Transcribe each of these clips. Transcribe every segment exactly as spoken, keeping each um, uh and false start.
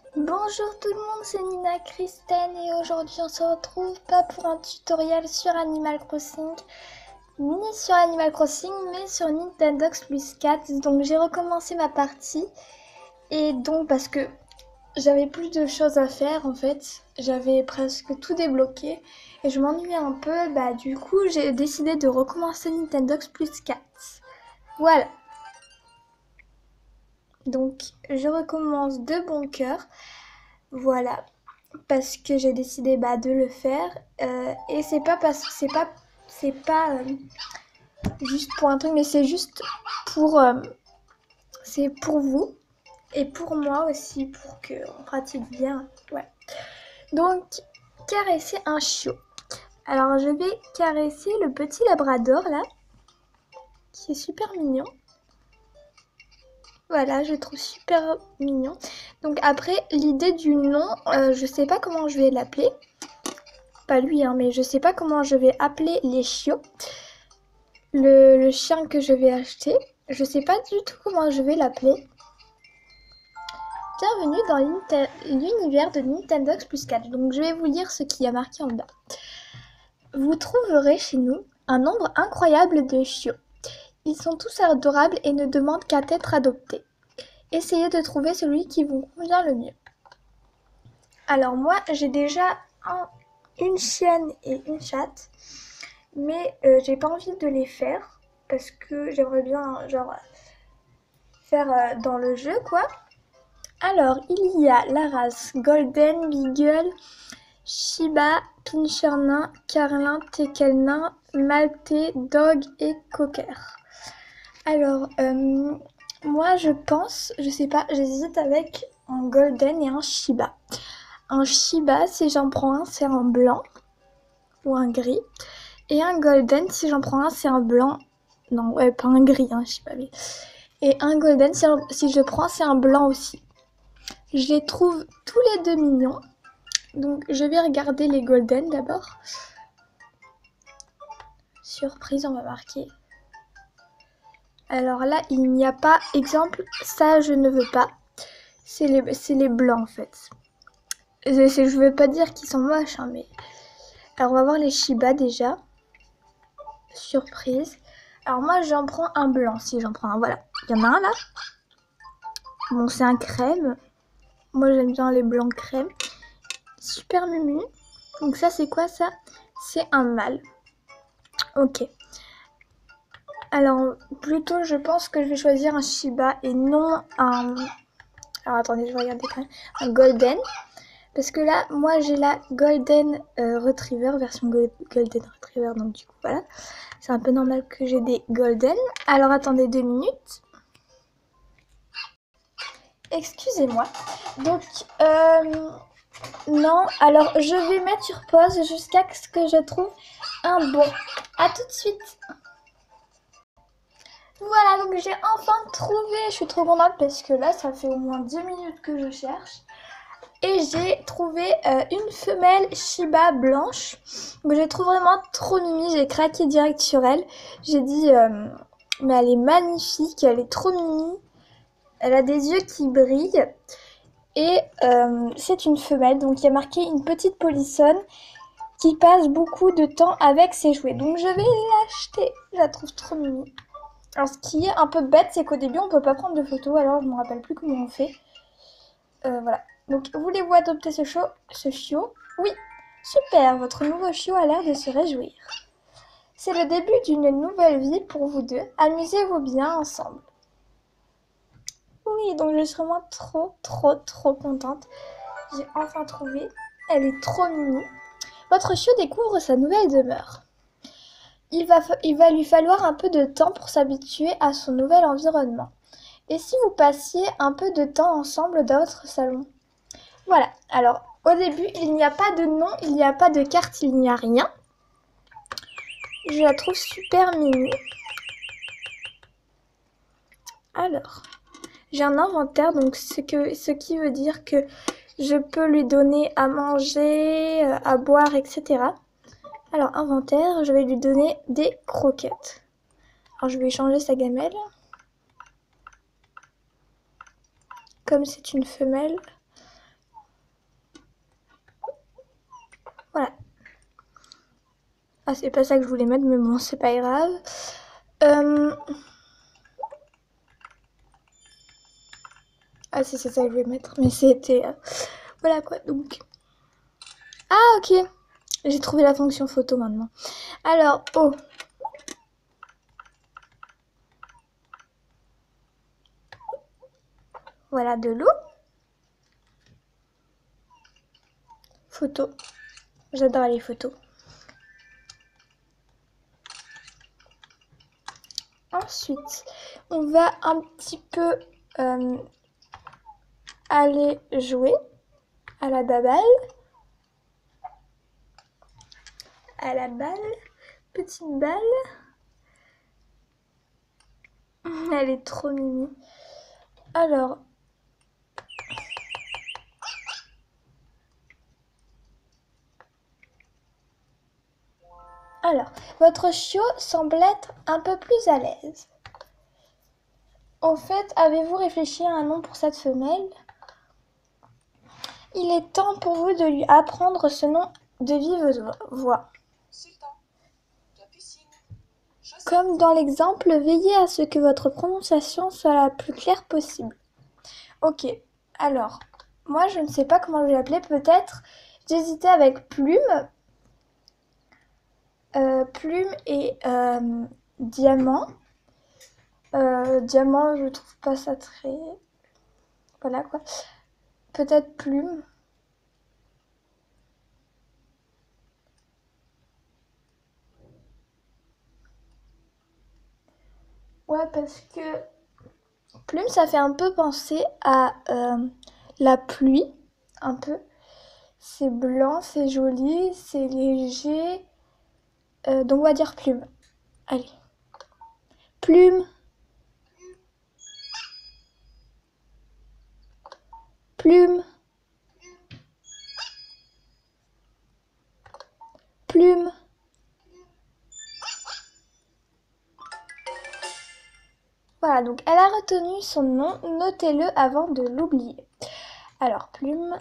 Bonjour tout le monde, c'est Nina Kristen et aujourd'hui on se retrouve pas pour un tutoriel sur Animal Crossing, ni sur Animal Crossing, mais sur Nintendox plus quatre. Donc j'ai recommencé ma partie et donc parce que j'avais plus de choses à faire en fait, j'avais presque tout débloqué et je m'ennuyais un peu, bah du coup j'ai décidé de recommencer Nintendox plus quatre. Voilà. Donc je recommence de bon cœur. Voilà, parce que j'ai décidé bah, de le faire euh, et c'est pas parce que c'est pas c'est pas euh, juste pour un truc, mais c'est juste pour euh, c'est pour vous et pour moi aussi pour que on pratique bien. Ouais. Donc caresser un chiot. Alors je vais caresser le petit labrador là, qui est super mignon. Voilà, je le trouve super mignon. Donc après, l'idée du nom, euh, je sais pas comment je vais l'appeler. Pas lui, hein, mais je sais pas comment je vais appeler les chiots. Le, le chien que je vais acheter, je sais pas du tout comment je vais l'appeler. Bienvenue dans l'univers de Nintendox plus quatre. Donc je vais vous lire ce qui y a marqué en bas. Vous trouverez chez nous un nombre incroyable de chiots. Ils sont tous adorables et ne demandent qu'à être adoptés. Essayez de trouver celui qui vous convient le mieux. Alors moi, j'ai déjà un, une chienne et une chatte, mais euh, j'ai pas envie de les faire parce que j'aimerais bien genre faire euh, dans le jeu quoi. Alors il y a la race Golden Beagle, Shiba, Pinscher nain, Carlin, Teckel nain, Maltais, Dog et Cocker. Alors euh, moi je pense, je sais pas, j'hésite avec un Golden et un Shiba. Un Shiba, si j'en prends un, c'est un blanc ou un gris. Et un Golden, si j'en prends un, c'est un blanc. Non, ouais, pas un gris, hein, je sais pas. Mais... Et un Golden, si, si je prends, c'est un blanc aussi. Je les trouve tous les deux mignons. Donc, je vais regarder les Golden d'abord. Surprise, on va marquer. Alors là, il n'y a pas exemple. Ça, je ne veux pas. C'est les, c'est les blancs, en fait. Je ne veux pas dire qu'ils sont moches, hein, mais... Alors, on va voir les Shiba, déjà. Surprise. Alors, moi, j'en prends un blanc, si j'en prends un. Voilà. Il y en a un, là. Bon, c'est un crème. Moi, j'aime bien les blancs crème. Super mumu. Donc, ça, c'est quoi, ça? C'est un mâle. Ok. Alors, plutôt, je pense que je vais choisir un Shiba et non un... Alors, attendez, je vais regarder quand même. Un Golden. Parce que là, moi, j'ai la Golden euh, Retriever, version Go Golden Retriever. Donc, du coup, voilà. C'est un peu normal que j'ai des Golden. Alors, attendez deux minutes. Excusez-moi. Donc, euh... non. Alors, je vais mettre sur pause jusqu'à ce que je trouve un bon. À tout de suite. Voilà, donc j'ai enfin trouvé. Je suis trop contente parce que là, ça fait au moins dix minutes que je cherche. Et j'ai trouvé euh, une femelle Shiba blanche. Donc, je la trouve vraiment trop mimi. J'ai craqué direct sur elle. J'ai dit, euh, mais elle est magnifique. Elle est trop mimi. Elle a des yeux qui brillent. Et euh, c'est une femelle. Donc, il y a marqué une petite polissonne qui passe beaucoup de temps avec ses jouets. Donc, je vais l'acheter. Je la trouve trop mimi. Alors, ce qui est un peu bête, c'est qu'au début, on peut pas prendre de photos. Alors, je me rappelle plus comment on fait. Euh, voilà. Donc, voulez-vous adopter ce, chiot, ce chiot? Oui. Super, votre nouveau chiot a l'air de se réjouir. C'est le début d'une nouvelle vie pour vous deux. Amusez-vous bien ensemble. Oui, donc je suis vraiment trop, trop, trop contente. J'ai enfin trouvé. Elle est trop mimi. Votre chiot découvre sa nouvelle demeure. Il va, il va lui falloir un peu de temps pour s'habituer à son nouvel environnement. Et si vous passiez un peu de temps ensemble dans votre salon? Voilà, alors au début, il n'y a pas de nom, il n'y a pas de carte, il n'y a rien. Je la trouve super mimi. Alors, j'ai un inventaire, donc ce, que, ce qui veut dire que je peux lui donner à manger, à boire, et cetera. Alors, inventaire, je vais lui donner des croquettes. Alors, je vais changer sa gamelle. Comme c'est une femelle, Ah, c'est pas ça que je voulais mettre, mais bon, c'est pas grave. Euh... Ah, si, c'est ça que je voulais mettre, mais c'était... Euh... Voilà quoi, donc... Ah, ok. J'ai trouvé la fonction photo maintenant. Alors, oh. Voilà de l'eau. Photo. J'adore les photos. Ensuite, on va un petit peu euh, aller jouer à la baballe. À la balle. Petite balle. Elle est trop mimi. Alors... Alors, votre chiot semble être un peu plus à l'aise. En fait, avez-vous réfléchi à un nom pour cette femelle? Il est temps pour vous de lui apprendre ce nom de vive voix. Comme dans l'exemple, veillez à ce que votre prononciation soit la plus claire possible. Ok, alors, moi je ne sais pas comment je vais l'appeler, peut-être j'hésitais avec Plume. Euh, Plume et euh, Diamant. Euh, diamant, je trouve pas ça très... Voilà quoi. Peut-être Plume. Ouais, parce que Plume, ça fait un peu penser à euh, la pluie. Un peu. C'est blanc, c'est joli, c'est léger. Euh, donc on va dire Plume. Allez. Plume. Plume. Plume. Voilà, donc elle a retenu son nom, notez-le avant de l'oublier. Alors, Plume.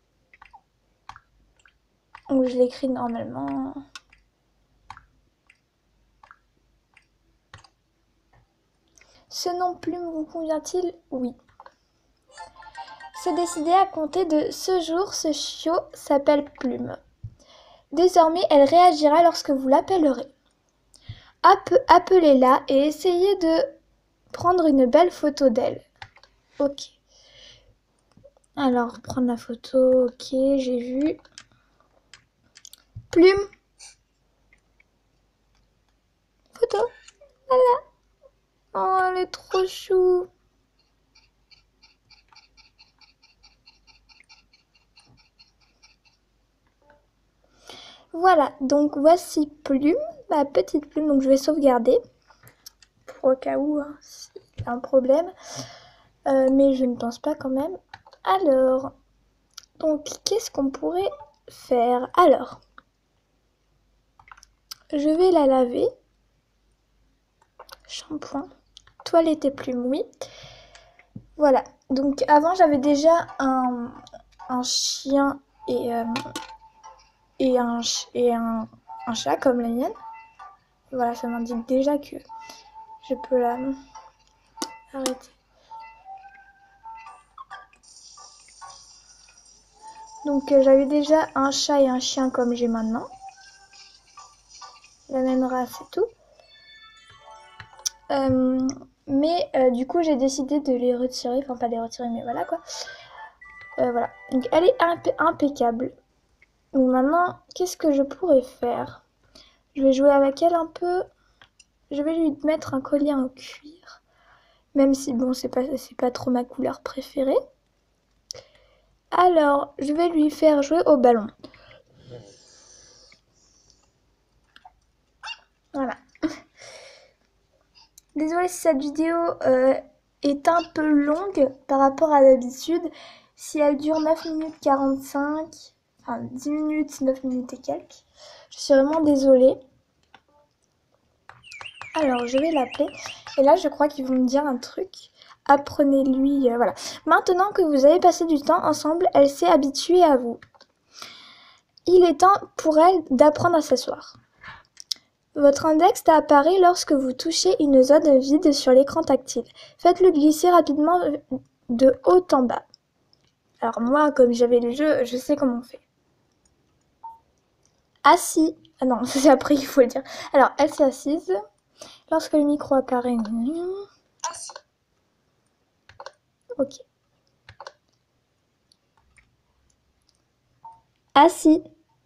Donc je l'écris normalement. Ce nom Plume vous convient-il? Oui. C'est décidé à compter de ce jour, ce chiot s'appelle Plume. Désormais, elle réagira lorsque vous l'appellerez. Appelez-la et essayez de prendre une belle photo d'elle. Ok. Alors, prendre la photo, ok, j'ai vu. Plume. Photo. Voilà. Oh, elle est trop chou. Voilà, donc voici Plume, ma petite Plume, donc je vais sauvegarder. Pour au cas où, hein, s'il y a un problème. Euh, mais je ne pense pas quand même. Alors, donc qu'est-ce qu'on pourrait faire? Alors, je vais la laver. Shampoing. Toilette et Plume, oui. Voilà, donc avant j'avais déjà un, un chien et, euh, et, un, et un, un chat comme la mienne. Voilà, ça m'indique déjà que je peux la arrêter. Donc euh, j'avais déjà un chat et un chien comme j'ai maintenant. La même race et tout. Euh, mais euh, du coup j'ai décidé de les retirer. Enfin pas les retirer mais voilà quoi. Euh, voilà. Donc elle est imp impeccable. Donc maintenant qu'est-ce que je pourrais faire? Je vais jouer avec elle un peu. Je vais lui mettre un collier en cuir. Même si bon c'est pas, c'est pas trop ma couleur préférée. Alors je vais lui faire jouer au ballon. Voilà. Désolée si cette vidéo euh, est un peu longue par rapport à d'habitude. Si elle dure neuf minutes quarante-cinq, enfin dix minutes, neuf minutes et quelques, je suis vraiment désolée. Alors je vais l'appeler. Et là je crois qu'ils vont me dire un truc. Apprenez-lui, euh, voilà. Maintenant que vous avez passé du temps ensemble, elle s'est habituée à vous. Il est temps pour elle d'apprendre à s'asseoir. Votre index apparaît lorsque vous touchez une zone vide sur l'écran tactile. Faites-le glisser rapidement de haut en bas. Alors moi, comme j'avais le jeu, je sais comment on fait. Assis. Ah non, c'est après il faut le dire. Alors, elle s'est assise. Lorsque le micro apparaît... Assis. Ok. Assis.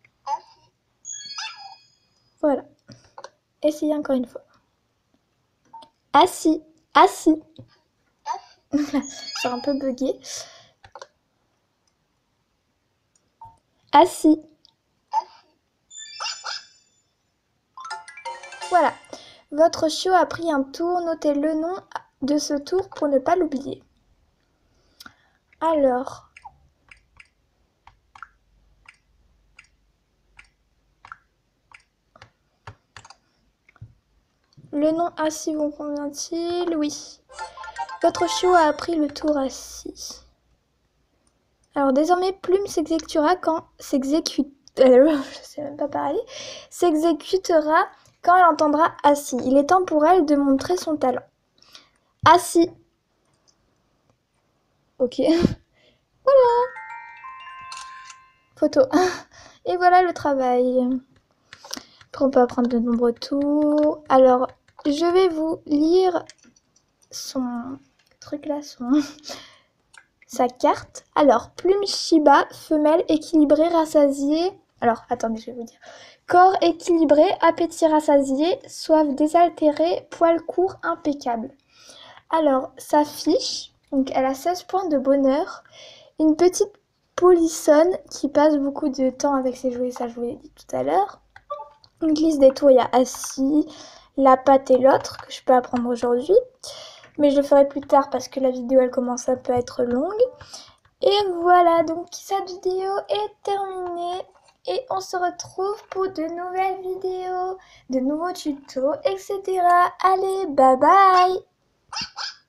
Voilà. Essayez encore une fois. Assis. Assis. C'est un peu bugué. Assis. Voilà. Votre chiot a pris un tour. Notez le nom de ce tour pour ne pas l'oublier. Alors... Le nom assis vous convient-il? Oui. Votre chiot a appris le tour assis. Alors désormais, Plume s'exécutera quand s'exécute. Euh, je sais même pas parler. S'exécutera quand elle entendra assis. Il est temps pour elle de montrer son talent. Assis. Ok. Voilà. Photo. Et voilà le travail. Après, on peut apprendre de nombreux tours. Alors, je vais vous lire son truc là, son... sa carte. Alors, Plume Shiba, femelle équilibrée, rassasiée. Alors, attendez, je vais vous dire. Corps équilibré, appétit rassasié, soif désaltérée, poils courts, impeccable. Alors, sa fiche, donc elle a seize points de bonheur. Une petite polissonne qui passe beaucoup de temps avec ses jouets, ça je vous l'ai dit tout à l'heure. Une liste des tours, il y a assis, la patte et l'autre, que je peux apprendre aujourd'hui. Mais je le ferai plus tard parce que la vidéo elle commence un peu à être longue. Et voilà, donc cette vidéo est terminée. Et on se retrouve pour de nouvelles vidéos, de nouveaux tutos, et cetera. Allez, bye bye!